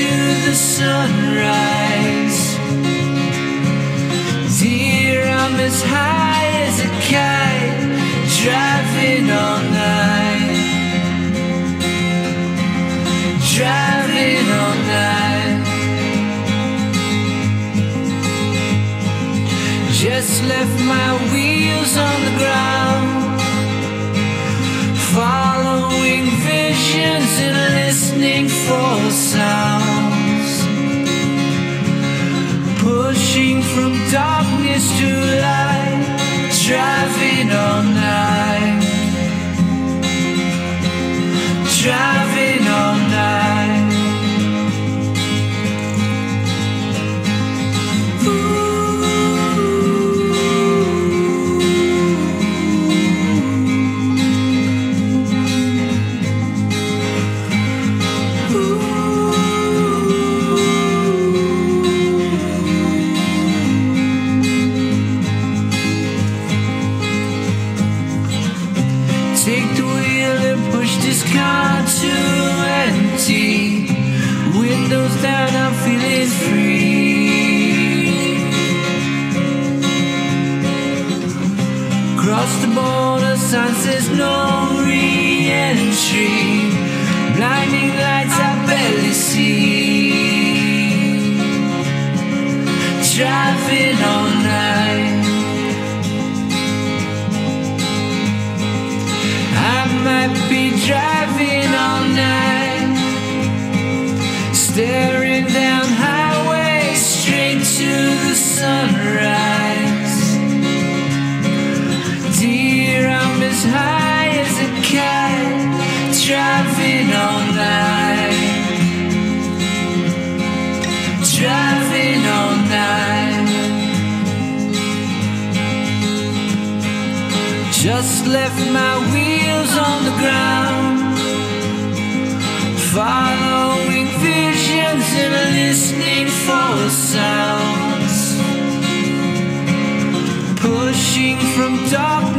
the sunrise. Dear, I'm as high as a kite, driving all night, driving all night. Just left my wheels on the ground, following visions and listening for sounds, pushing from darkness to light, driving all night, driving all night. Take the wheel and push this car to empty. Windows down, I'm feeling free. Cross the border, sign says no re-entry. Blinding lights I barely see. Driving all night, I might be driving all night, staring down highway straight to the sunrise. Dear, I'm as high as a kite, driving all night, driving all night. Just left my wheels on the ground, following visions and listening for sounds, pushing from dark